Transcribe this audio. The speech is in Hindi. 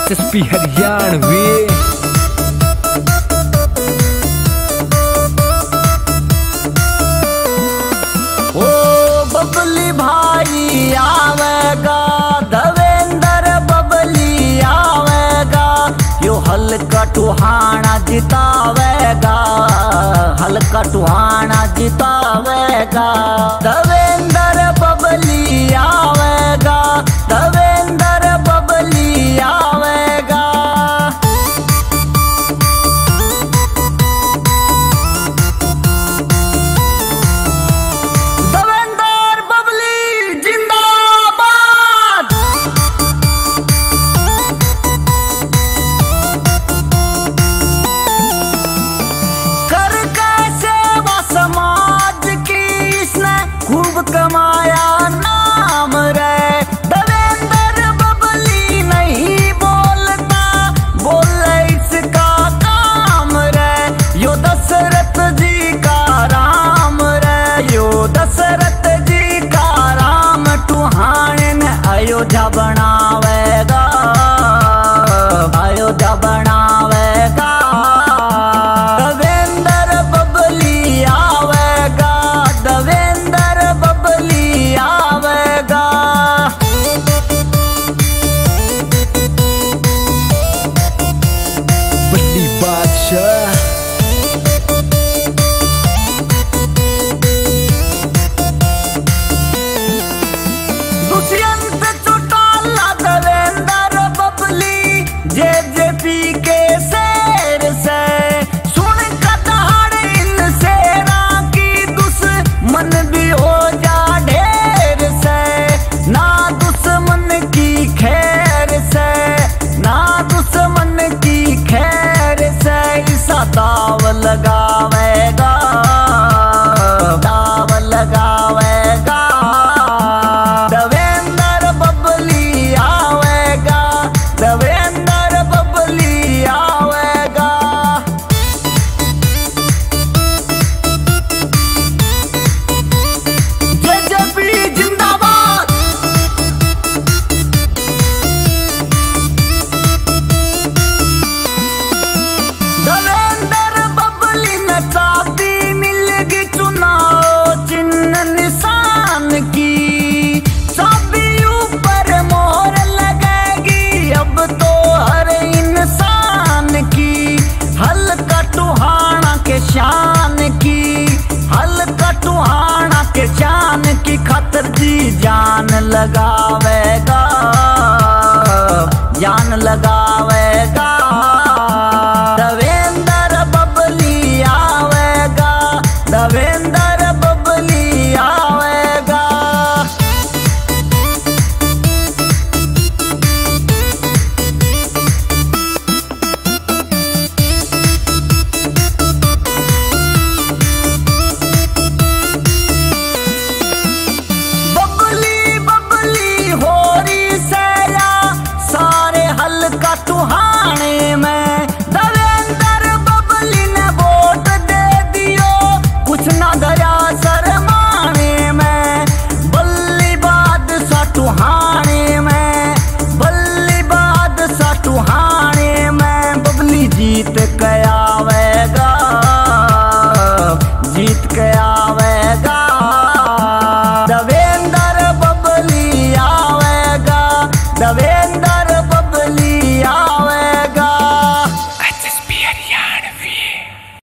SSP हरियाणवी। ओ बबली भाई आवेगा, देवेंद्र बबली आवेगा, यो हल्का टुहाना जितावेगा, हल्का टुहाना जितावेगा। देवेंद्र बबली आवेगा, देवेंद्र बबली आवेगा। देवेंद्र बबली जिंदाबाद। कर कैसे व समाज की इसने खूब कमाया नाम रे। देवेंद्र बबली नहीं बोलता, बोले इसका काम रे। यो दशरथ जी का राम रे, यो दशरथ जी का राम, टुहाने ने अयोध्या बनावेगा, अयोध्या बनावेगा। देवेंद्र बबली आवेगा, देवेंद्र बबली आवेगा। बड़ी बादशाह दुष्यंत चौटाला देवेंद्र बबली जेजेपी के शेर से। सुन कदहाड़ इन शेरा की, दुश्मन भी हो जा ढेर से। ना दुश्मन की खैर से, ना दुश्मन की खैर से, ईसा दाव लगावेगा, दाव लगावेगा। देवेंद्र बबली आवेगा, देवेंद्र बबली आवेगा। जेजेपी जिंदाबाद। देवेंद्र बबली ने चाबी मिलेगी चुनाव चिन्ह निशान की। चाबी ऊपर मोहर लगेगी अब तो हर इंसान की। हल्का टुहाना के शान की, हल्का टुहाना के शान की खातिर जी जान लगावेगा, जान लगावेगा। देवेंद्र बबली आवेगा, देवेंद्र बबली आवेगा। बबली बबली हो रही सैया, सारे हल्का टुहाना